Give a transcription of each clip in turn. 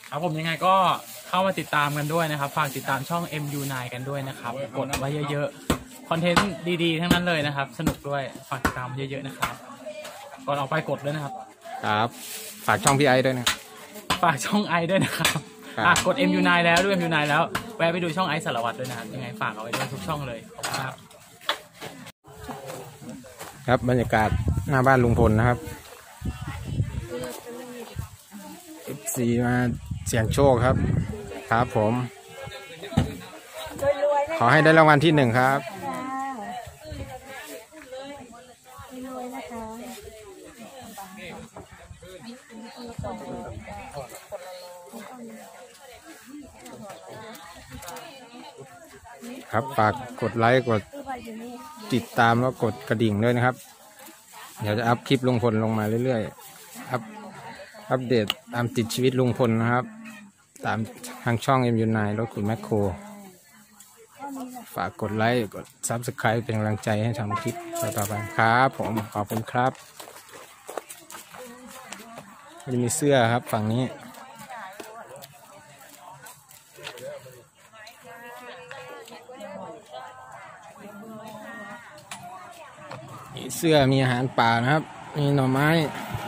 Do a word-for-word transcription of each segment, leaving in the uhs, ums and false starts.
ครับผมยังไงก็เข้ามาติดตามกันด้วยนะครับฝากติดตามช่อง เอ็ม ยู ไนน์ กันด้วยนะครับกดไว้เยอะๆคอนเทนต์ดีๆทั้งนั้นเลยนะครับสนุกด้วยฝากติดตามเยอะๆนะครับก่อนออกไปกดด้วยนะครับครับฝากช่องพี่ไอด้วยนะฝากช่องไอด้วยนะครับกด เอ็ม ยู ไนน์ แล้วด้วย เอ็ม ยู ไนน์ แล้วแวะไปดูช่องไอสารวัตรด้วยนะครับยังไงฝากเอาไว้ด้วยทุกช่องเลยขอบคุณครับครับบรรยากาศหน้าบ้านลุงพลนะครับเอฟซีมาเสี่ยงโชคครับครับผมขอให้ได้รางวัลที่หนึ่งครับครับฝากกดไลค์กดติดตามแล้วกดกระดิ่งด้วยนะครับเดี๋ยวจะอัพคลิปลุงพลลงมาเรื่อยๆอัพอัปเดตตามติดชีวิตลุงพลนะครับตามทางช่อง เอ็ม ยู ไนน์ รถขุดแมคโครฝากกดไลค์กด ซับสไครบ์ เป็นกำลังใจให้ทำคลิปต่อไปครับผมขอบคุณครับจะมีเสื้อครับฝั่งนี้เสื้อมีอาหารป่านะครับมีหน่อไม้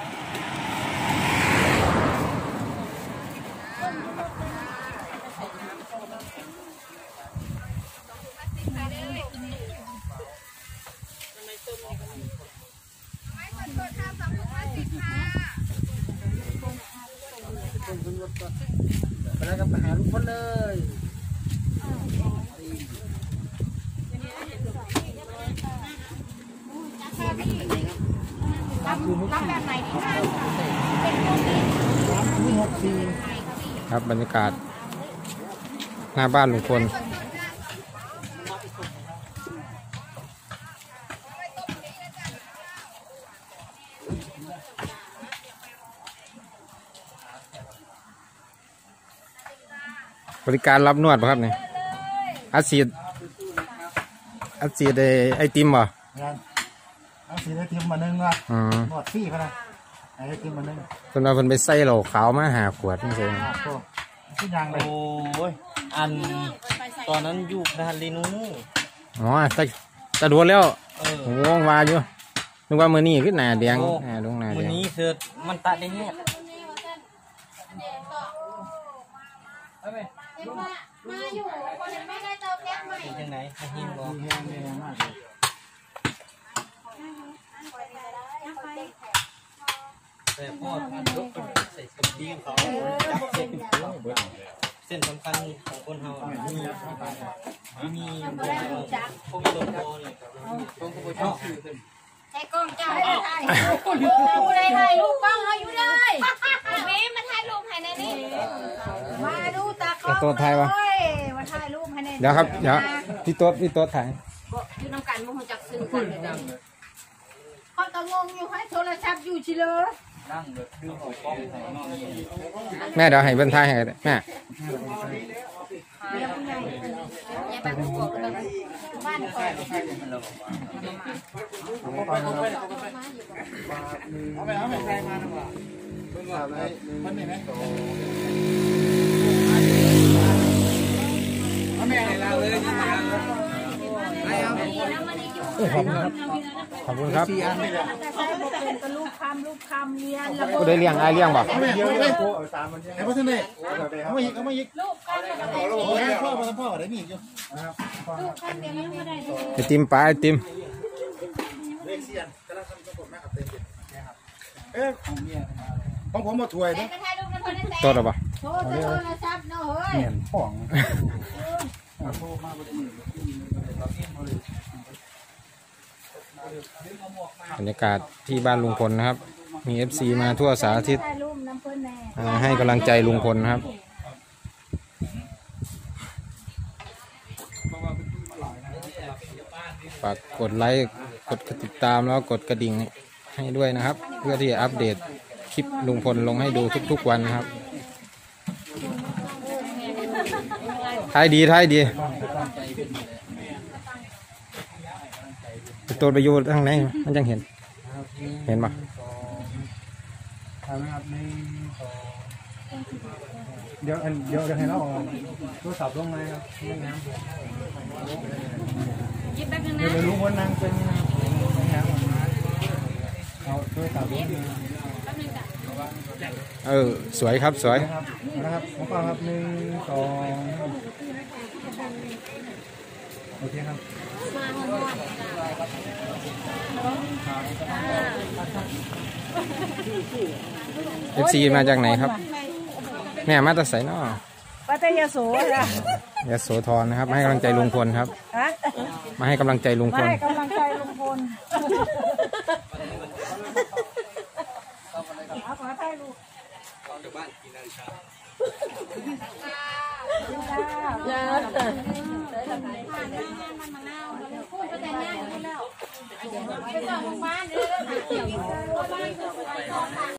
ไปแล้วก็ไปหาลุงพลเลยรับแบบไหนดีคะครับบรรยากาศหน้าบ้านลุงพลบริการรับนวดป่ะครับเนี่ยอาชีพอาชีพไอติมป่ะอาชีพไอติมมาหนึ่งว่ะนวดฟรีพะนะไอติมมาหนึ่งคนเราคนไปใส่เหล้าขาวมาหาขวดนี่เองทุกอย่างเลยโอ้ยอันตอนนั้นอยู่พาลีนูอ๋อแต่แต่ดูแล้วโอ้วาอยู่นึกว่ามือนี่ขึ้นหนาแดงหนาดงหนาแดงมือนี้คือมันตัดได้เนี่ยมาอยู่คนไม่ได้เติมแก๊สใหม่ยังไงให้หิ้งบ่แต่พ่อท่านยกใส่สุดดีเขาจับเส้นเส้นสำคัญของคนเฮามีมีพวกตัวโตเนี่ยต้องขบวนชอบใช้กล้องจ้าได้ถ่ายผู้ใดถ่ายรูปกล้องเอาอยู่เลยเมย์มาถ่ายรูปให้ในนี้มาดูตากล้องตัวไทยวะมาถ่ายรูปให้ในเดี๋ยวครับเดี๋ยวพี่โต๊ดพี่โต๊ดถ่ายอยู่น้ำกันมุ่งจักซื้อกันเลยจังเขาตะงงอยู่ให้โทรศัพท์อยู่ชิเลนั่งเดือดดื้อของกล้องแม่เดี๋ยวให้เบิ้ลถ่ายให้แม่บ้านก่อนเอาไปเอาไปใครมาหรือเปล่าเพิ่งว่ามันนี่ไหมเอาแม่ให้เราเลยขอบคุณครับขอบคุณครับลูกคำลูกคำเลี้ยงแล้วก็ได้เลี้ยงไอเลี้ยงบ่ไม่เยอะเลยไอ้พ่อท่านเนี่ยเขาไม่ยิงเขาไม่ยิงลูกกันพ่อพ่อพ่อได้มีอยู่ลูกกันเดี๋ยวไม่ได้ไอติมปลาไอติมเลขเซียนกำลังทำประกวดแม่กับเต็มเอ๊ะของผมมาถวยนะตัวหรอปะโทษโทษนะซับเนาะเฮ้ยเหม็นป่องบรรยากาศที่บ้านลุงพลนะครับมี เอฟ ซี มาทั่วสารทิศให้กำลังใจลุงพลนะครับฝากกดไลค์กดติดตามแล้วกดกระดิ่งให้ด้วยนะครับเพื่อที่จะอัปเดตคลิปลุงพลลงให้ดูทุกๆวันนะครับท้ายดีท้ายดีตัวไปอยู่ทางไหนมันยังเห็นเห็นปะเดี๋ยวเดี๋ยวเดี๋ยวให้เราเอาโทรศัพท์ลงมาครับไม่งั้นยิบแป๊บนึงเดี๋ยนะวรู้ว่านั่งเป็นนะครับเอาโทรศัพท์ลงมาแป๊บนึงจ้ะเออสวยครับสวยนะครับนะครับผมฟังครับหนึ่งสองโอเคครับมาหอดจ้ะเอฟซีมาจากไหนครับแม่มาจากไสนอปัตยาโสค่ะยโสธรนะครับมาให้กำลังใจลุงพลครับฮะมาให้กำลังใจลุงพมาลให้กำลังใจลุงพลเอาขอถ่ายรูปจ้าพูดไปแต่งงานกันแล้วไปต่อโรงพยาบาลเด้อหาเกี่ยว